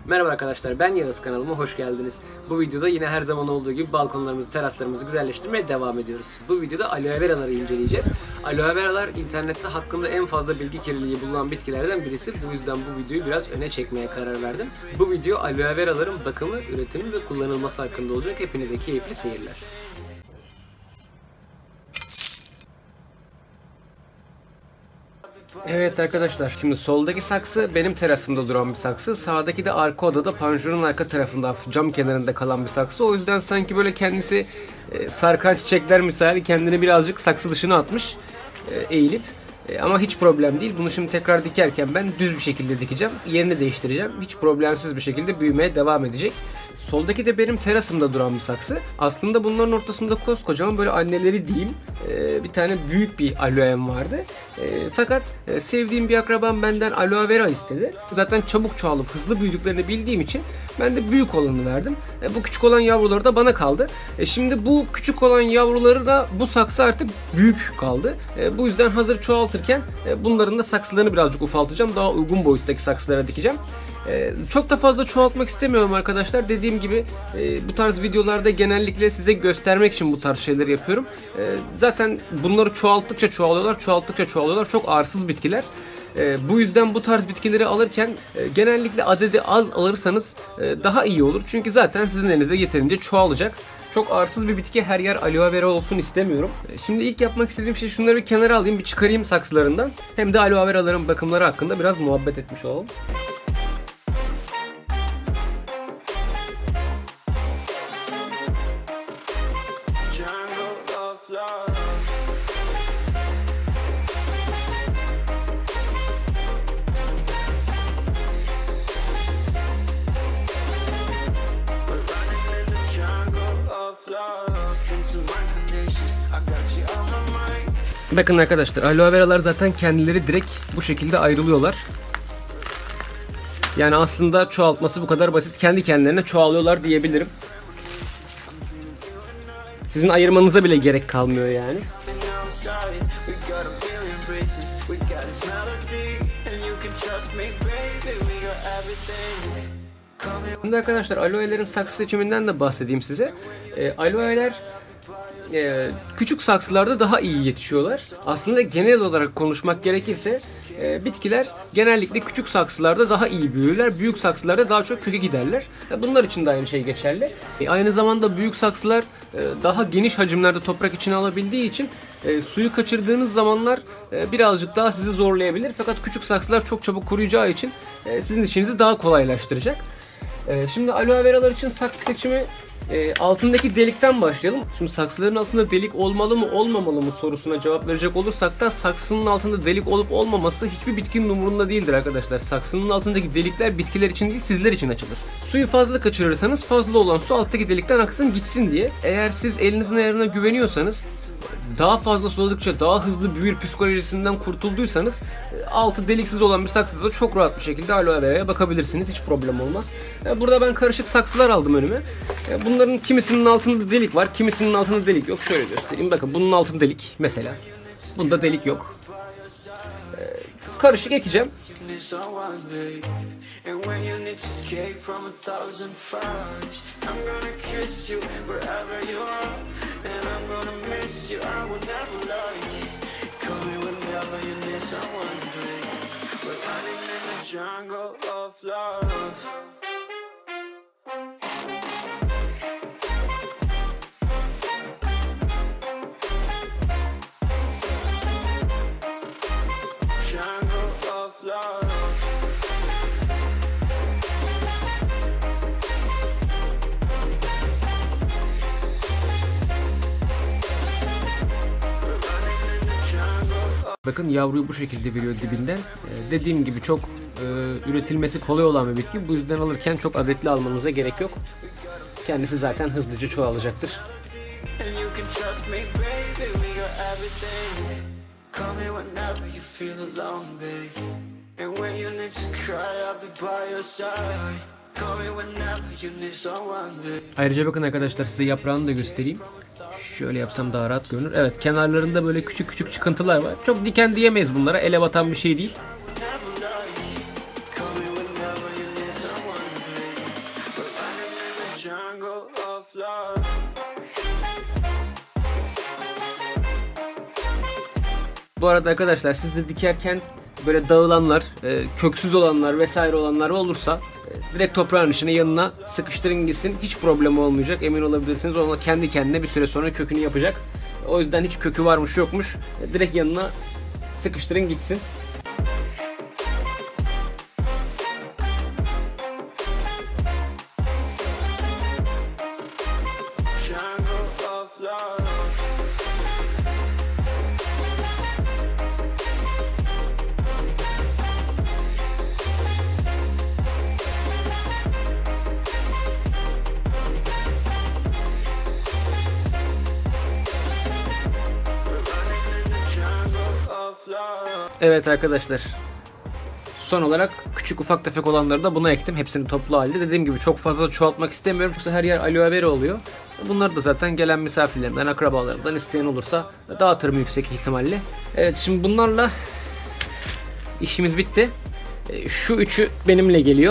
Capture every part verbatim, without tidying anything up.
Merhaba arkadaşlar, ben Yağız, kanalıma hoş geldiniz. Bu videoda yine her zaman olduğu gibi balkonlarımızı, teraslarımızı güzelleştirmeye devam ediyoruz. Bu videoda aloe veraları inceleyeceğiz. Aloe veralar internette hakkında en fazla bilgi kirliliği bulunan bitkilerden birisi. Bu yüzden bu videoyu biraz öne çekmeye karar verdim. Bu video aloe veraların bakımı, üretimi ve kullanılması hakkında olacak. Hepinize keyifli seyirler. Evet arkadaşlar, şimdi soldaki saksı benim terasımda duran bir saksı. Sağdaki de arka odada panjurun arka tarafında cam kenarında kalan bir saksı. O yüzden sanki böyle kendisi e, sarkan çiçekler misali kendini birazcık saksı dışına atmış e, eğilip. E, ama hiç problem değil. Bunu şimdi tekrar dikerken ben düz bir şekilde dikeceğim. Yerini değiştireceğim. Hiç problemsiz bir şekilde büyümeye devam edecek. Soldaki de benim terasımda duran bir saksı. Aslında bunların ortasında koskocaman böyle anneleri diyeyim e, bir tane büyük bir aloem vardı. E, fakat e, sevdiğim bir akrabam benden aloe vera istedi. Zaten çabuk çoğalıp hızlı büyüdüklerini bildiğim için ben de büyük olanı verdim. E, bu küçük olan yavruları da bana kaldı. E, şimdi bu küçük olan yavruları da bu saksı artık büyük kaldı. E, bu yüzden hazır çoğaltırken e, bunların da saksılarını birazcık ufaltacağım. Daha uygun boyuttaki saksılara dikeceğim. Ee, çok da fazla çoğaltmak istemiyorum arkadaşlar. Dediğim gibi e, bu tarz videolarda genellikle size göstermek için bu tarz şeyleri yapıyorum. E, zaten bunları çoğalttıkça çoğalıyorlar, çoğalttıkça çoğalıyorlar. Çok arsız bitkiler. E, bu yüzden bu tarz bitkileri alırken e, genellikle adedi az alırsanız e, daha iyi olur. Çünkü zaten sizin elinizde yeterince çoğalacak. Çok arsız bir bitki, her yer aloe vera olsun istemiyorum. Şimdi ilk yapmak istediğim şey şunları bir kenara alayım, bir çıkarayım saksılarından. Hem de aloe veraların bakımları hakkında biraz muhabbet etmiş olalım. Bakın arkadaşlar, aloe veralar zaten kendileri direkt bu şekilde ayrılıyorlar. Yani aslında çoğaltması bu kadar basit. Kendi kendilerine çoğalıyorlar diyebilirim. Sizin ayırmanıza bile gerek kalmıyor yani. Şimdi arkadaşlar, aloe'lerin saksı seçiminden de bahsedeyim size. E, aloe'ler e, küçük saksılarda daha iyi yetişiyorlar. Aslında genel olarak konuşmak gerekirse e, bitkiler genellikle küçük saksılarda daha iyi büyürler. Büyük saksılarda daha çok köke giderler. E, bunlar için de aynı şey geçerli. E, aynı zamanda büyük saksılar e, daha geniş hacimlerde toprak içine alabildiği için e, suyu kaçırdığınız zamanlar e, birazcık daha sizi zorlayabilir. Fakat küçük saksılar çok çabuk kuruyacağı için e, sizin işinizi daha kolaylaştıracak. E, şimdi aloe veralar için saksı seçimi E, altındaki delikten başlayalım. Şimdi saksıların altında delik olmalı mı olmamalı mı sorusuna cevap verecek olursak da saksının altında delik olup olmaması hiçbir bitkinin umurunda değildir arkadaşlar. Saksının altındaki delikler bitkiler için değil, sizler için açılır. Suyu fazla kaçırırsanız fazla olan su alttaki delikten aksın gitsin diye. Eğer siz elinizin ayarına güveniyorsanız, daha fazla suladıkça daha hızlı büyür psikolojisinden kurtulduysanız altı deliksiz olan bir saksıda da çok rahat bir şekilde aloe vera'ya bakabilirsiniz. Hiç problem olmaz. Burada ben karışık saksılar aldım önüme. Bunların kimisinin altında delik var, kimisinin altında delik yok. Şöyle göstereyim. Bakın bunun altında delik mesela. Bunda delik yok. Karışık ekeceğim. Bakın yavruyu bu şekilde veriyor dibinden. Ee, dediğim gibi çok e, üretilmesi kolay olan bir bitki. Bu yüzden alırken çok adetli almanıza gerek yok. Kendisi zaten hızlıca çoğalacaktır. Ayrıca bakın arkadaşlar, size yaprağını da göstereyim. Şöyle yapsam daha rahat görünür. Evet, kenarlarında böyle küçük küçük çıkıntılar var. Çok diken diyemeyiz bunlara. Ele batan bir şey değil. Bu arada arkadaşlar siz de dikerken böyle dağılanlar, e, köksüz olanlar vesaire olanlar olursa e, direkt toprağın içine yanına sıkıştırın gitsin. Hiç problem olmayacak, emin olabilirsiniz. Ona kendi kendine bir süre sonra kökünü yapacak. O yüzden hiç kökü varmış yokmuş e, direkt yanına sıkıştırın gitsin. Evet arkadaşlar, son olarak küçük ufak tefek olanları da buna ektim. Hepsini toplu halde. Dediğim gibi çok fazla çoğaltmak istemiyorum. Yoksa her yer aloe vera oluyor. Bunları da zaten gelen misafirlerimden, akrabalarımdan isteyen olursa dağıtırım yüksek ihtimalle. Evet, şimdi bunlarla işimiz bitti. Şu üçü benimle geliyor.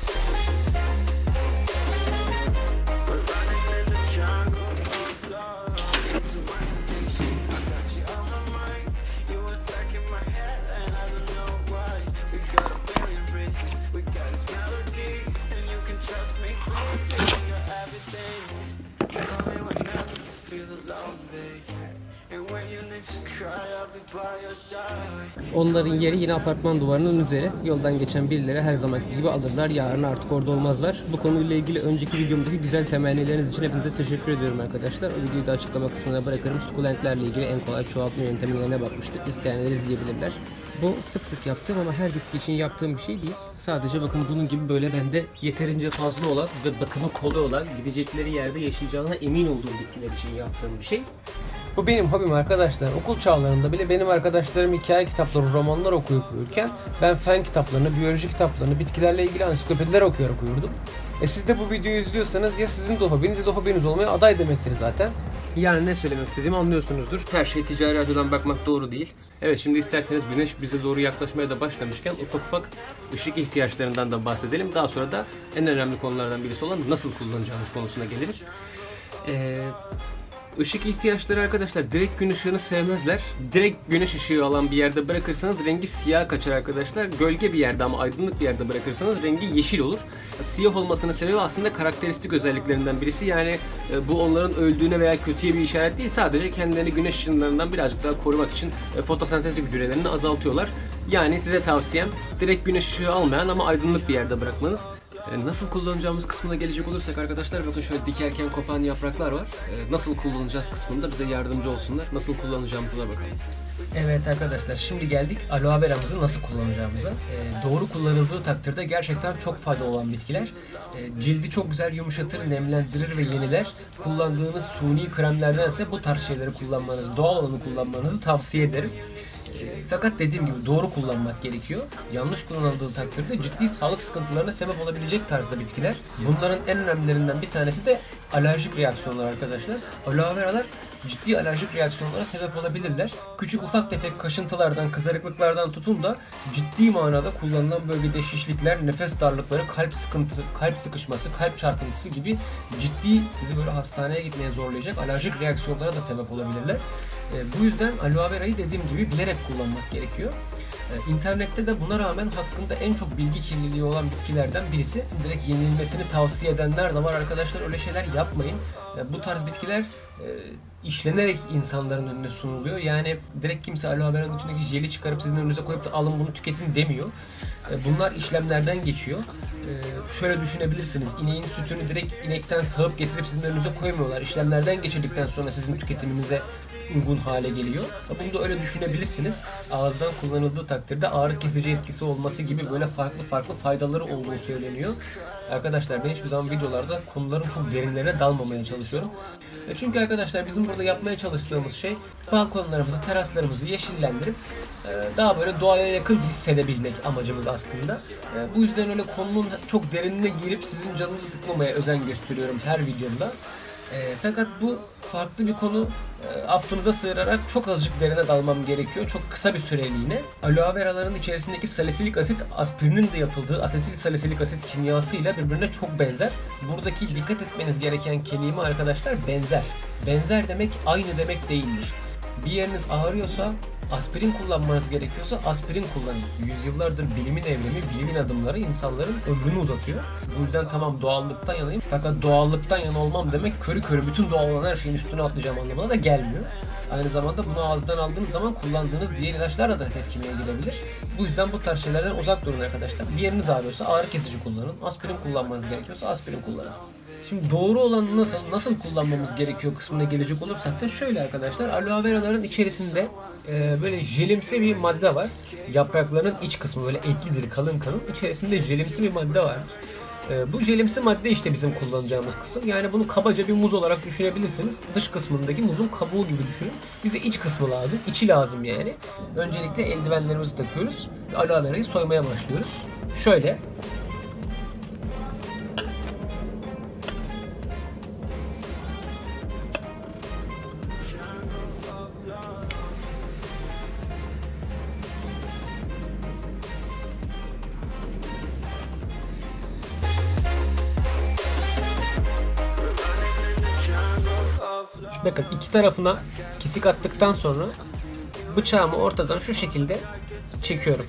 Onların yeri yine apartman duvarının üzeri. Yoldan geçen birileri her zamanki gibi alırlar. Yarın artık orada olmazlar. Bu konuyla ilgili önceki videomdaki güzel temennileriniz için hepinize teşekkür ediyorum arkadaşlar. O videoyu da açıklama kısmına bırakırım. Sukulentlerle ilgili en kolay çoğaltma yöntemlerine bakmıştık. İsteyenler izleyebilirler. Bu sık sık yaptığım ama her bitki için yaptığım bir şey değil. Sadece bakın bunun gibi böyle bende yeterince fazla olan ve bakımı kolay olan, gidecekleri yerde yaşayacağına emin olduğum bitkiler için yaptığım bir şey. Bu benim hobim arkadaşlar. Okul çağlarında bile benim arkadaşlarım hikaye kitapları, romanlar okuyup uyurken ben fen kitaplarını, biyoloji kitaplarını, bitkilerle ilgili ansiklopediler okuyarak uyurdum. E siz de bu videoyu izliyorsanız ya sizin de hobiniz ya da hobiniz olmaya aday demektir zaten. Yani ne söylemek istediğimi anlıyorsunuzdur. Her şey ticari açıdan bakmak doğru değil. Evet, şimdi isterseniz güneş bize doğru yaklaşmaya da başlamışken ufak ufak ışık ihtiyaçlarından da bahsedelim. Daha sonra da en önemli konulardan birisi olan nasıl kullanacağımız konusuna geliriz. Eee... Işık ihtiyaçları arkadaşlar, direkt gün ışığını sevmezler. Direkt güneş ışığı alan bir yerde bırakırsanız rengi siyah kaçar arkadaşlar. Gölge bir yerde ama aydınlık bir yerde bırakırsanız rengi yeşil olur. Siyah olmasının sebebi aslında karakteristik özelliklerinden birisi. Yani bu onların öldüğüne veya kötüye bir işaret değil. Sadece kendilerini güneş ışınlarından birazcık daha korumak için fotosentetik hücrelerini azaltıyorlar. Yani size tavsiyem direkt güneş ışığı almayan ama aydınlık bir yerde bırakmanız. Nasıl kullanacağımız kısmına gelecek olursak arkadaşlar, bakın şöyle dikerken kopan yapraklar var. Nasıl kullanacağız kısmında bize yardımcı olsunlar. Nasıl kullanacağımıza da bakalım. Evet arkadaşlar, şimdi geldik aloe veramızı nasıl kullanacağımıza. Doğru kullanıldığı takdirde gerçekten çok faydalı olan bitkiler. Cildi çok güzel yumuşatır, nemlendirir ve yeniler. Kullandığınız suni kremlerdense bu tarz şeyleri kullanmanızı, doğal olanı kullanmanızı tavsiye ederim. Fakat dediğim gibi doğru kullanmak gerekiyor. Yanlış kullanıldığı takdirde ciddi sağlık sıkıntılarına sebep olabilecek tarzda bitkiler. Bunların en önemlilerinden bir tanesi de alerjik reaksiyonlar arkadaşlar. Aloe veralar ciddi alerjik reaksiyonlara sebep olabilirler. Küçük ufak tefek kaşıntılardan, kızarıklıklardan tutun da ciddi manada kullanılan bölgede şişlikler, nefes darlıkları, kalp sıkıntısı, kalp sıkışması, kalp çarpıntısı gibi ciddi sizi böyle hastaneye gitmeye zorlayacak alerjik reaksiyonlara da sebep olabilirler. E, bu yüzden aloe verayı dediğim gibi bilerek kullanmak gerekiyor. E, internette de buna rağmen hakkında en çok bilgi kirliliği olan bitkilerden birisi. Direkt yenilmesini tavsiye edenler de var arkadaşlar, öyle şeyler yapmayın. E, bu tarz bitkiler e, işlenerek insanların önüne sunuluyor. Yani direkt kimse aloe vera'nın içindeki jeli çıkarıp sizin önünüze koyup da alın bunu tüketin demiyor. Bunlar işlemlerden geçiyor. Şöyle düşünebilirsiniz. İneğin sütünü direkt inekten sağıp getirip sizin önünüze koymuyorlar. İşlemlerden geçirdikten sonra sizin tüketiminize uygun hale geliyor. Bunu da öyle düşünebilirsiniz. Ağızdan kullanıldığı takdirde ağrı kesici etkisi olması gibi böyle farklı farklı faydaları olduğu söyleniyor. Arkadaşlar ben hiçbir zaman videolarda konuların çok derinlerine dalmamaya çalışıyorum. Çünkü arkadaşlar bizim burada yapmaya çalıştığımız şey balkonlarımızı, teraslarımızı yeşillendirip daha böyle doğaya yakın hissedebilmek amacımız aslında. Bu yüzden öyle konunun çok derinine girip sizin canınızı sıkmamaya özen gösteriyorum her videomda. E, fakat bu farklı bir konu, e, affınıza sığırarak çok azıcık derine dalmam gerekiyor. Çok kısa bir süreliğine. Aloe veraların içerisindeki salisilik asit, aspirinin de yapıldığı asetil salisilik asit kimyasıyla birbirine çok benzer. Buradaki dikkat etmeniz gereken kelime arkadaşlar benzer. Benzer demek aynı demek değildir. Bir yeriniz ağrıyorsa Aspirin kullanmanız gerekiyorsa aspirin kullanın. Yüzyıllardır bilimin evrimi, bilimin adımları insanların ömrünü uzatıyor. Bu yüzden tamam doğallıktan yanayım. Fakat doğallıktan yana olmam demek körü körü bütün doğal olan her şeyin üstüne atlayacağım anlamına da gelmiyor. Aynı zamanda bunu ağızdan aldığınız zaman kullandığınız diğer ilaçlarla da tepkimeye girebilir. Bu yüzden bu tarz şeylerden uzak durun arkadaşlar. Bir yeriniz ağrıyorsa ağrı kesici kullanın. Aspirin kullanmanız gerekiyorsa aspirin kullanın. Şimdi doğru olan nasıl nasıl kullanmamız gerekiyor kısmına gelecek olursak da şöyle arkadaşlar. Aloe veraların içerisinde e, böyle jelimsi bir madde var. Yaprakların iç kısmı böyle etlidir, kalın kalın. İçerisinde jelimsi bir madde var. E, bu jelimsi madde işte bizim kullanacağımız kısım. Yani bunu kabaca bir muz olarak düşünebilirsiniz. Dış kısmındaki muzun kabuğu gibi düşünün. Bize iç kısmı lazım, içi lazım yani. Öncelikle eldivenlerimizi takıyoruz. Aloe verayı soymaya başlıyoruz. Şöyle. Bakın iki tarafına kesik attıktan sonra bıçağımı ortadan şu şekilde çekiyorum.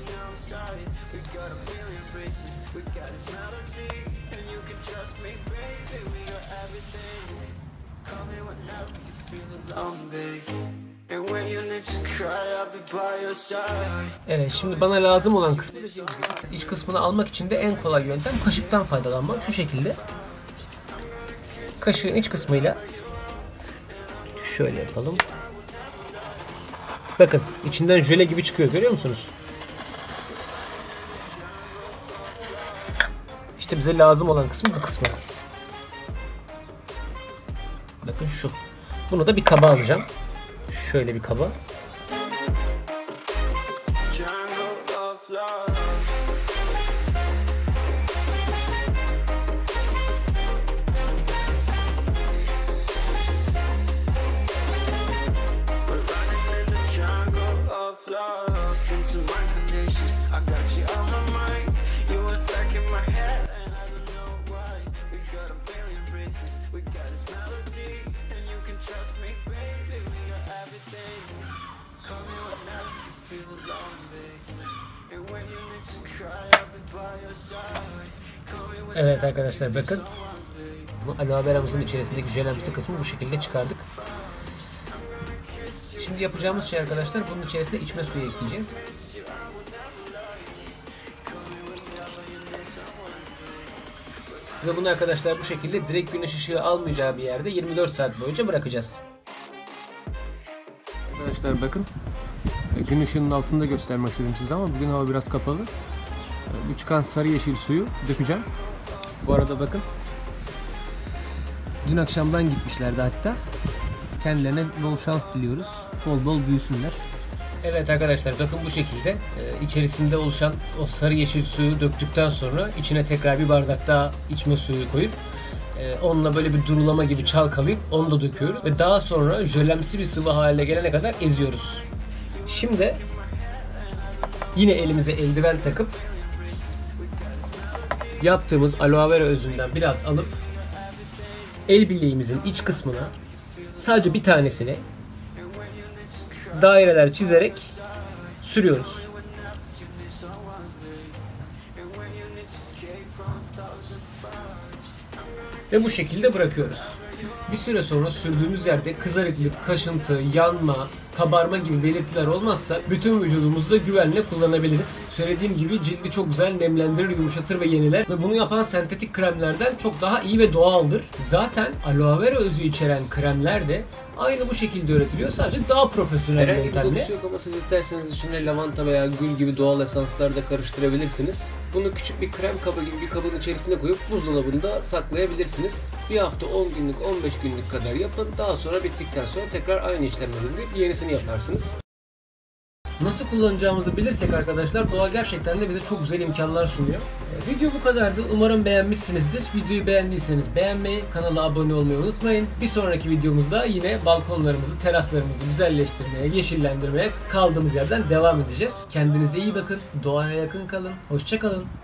Evet, şimdi bana lazım olan kısmı iç kısmını almak için de en kolay yöntem kaşıktan faydalanmak. Şu şekilde kaşığın iç kısmıyla şöyle yapalım. Bakın içinden jöle gibi çıkıyor, görüyor musunuz? İşte bize lazım olan kısmı bu kısmı. Bakın şu. Bunu da bir kaba alacağım. Şöyle bir kaba. Evet arkadaşlar, bakın bu aloe veramızın içerisindeki jelemsi kısmı bu şekilde çıkardık. Şimdi yapacağımız şey arkadaşlar, bunun içerisine içme suyu ekleyeceğiz. Ve bunu arkadaşlar bu şekilde direkt güneş ışığı almayacağı bir yerde yirmi dört saat boyunca bırakacağız. Arkadaşlar bakın, gün ışığının altında göstermek istedim size ama bugün hava biraz kapalı. Bu çıkan sarı yeşil suyu dökeceğim. Bu arada bakın, dün akşamdan gitmişlerdi hatta. Kendilerine bol şans diliyoruz. Bol bol büyüsünler. Evet arkadaşlar, bakın bu şekilde e, içerisinde oluşan o sarı yeşil suyu döktükten sonra içine tekrar bir bardak daha içme suyu koyup e, onunla böyle bir durulama gibi çalkalayıp onu da döküyoruz ve daha sonra jölemsi bir sıvı haline gelene kadar eziyoruz. Şimdi yine elimize eldiven takıp yaptığımız aloe vera özünden biraz alıp el bileğimizin iç kısmına sadece bir tanesini daireler çizerek sürüyoruz. Ve bu şekilde bırakıyoruz. Bir süre sonra sürdüğümüz yerde kızarıklık, kaşıntı, yanma, kabarma gibi belirtiler olmazsa bütün vücudumuzda güvenle kullanabiliriz. Söylediğim gibi cildi çok güzel nemlendirir, yumuşatır ve yeniler ve bunu yapan sentetik kremlerden çok daha iyi ve doğaldır. Zaten aloe vera özü içeren kremler de aynı bu şekilde üretiliyor, sadece daha profesyonel bir yöntemle. Herhangi bir dokusu yok ama siz isterseniz içine lavanta veya gül gibi doğal esanslar da karıştırabilirsiniz. Bunu küçük bir krem kabı gibi bir kabın içerisine koyup buzdolabında saklayabilirsiniz. Bir hafta, on günlük, on beş günlük kadar yapın. Daha sonra bittikten sonra tekrar aynı işlemleri uygulayıp yenisini yaparsınız. Nasıl kullanacağımızı bilirsek arkadaşlar, doğa gerçekten de bize çok güzel imkanlar sunuyor. E, video bu kadardı. Umarım beğenmişsinizdir. Videoyu beğendiyseniz beğenmeyi, kanala abone olmayı unutmayın. Bir sonraki videomuzda yine balkonlarımızı, teraslarımızı güzelleştirmeye, yeşillendirmeye kaldığımız yerden devam edeceğiz. Kendinize iyi bakın. Doğaya yakın kalın. Hoşça kalın.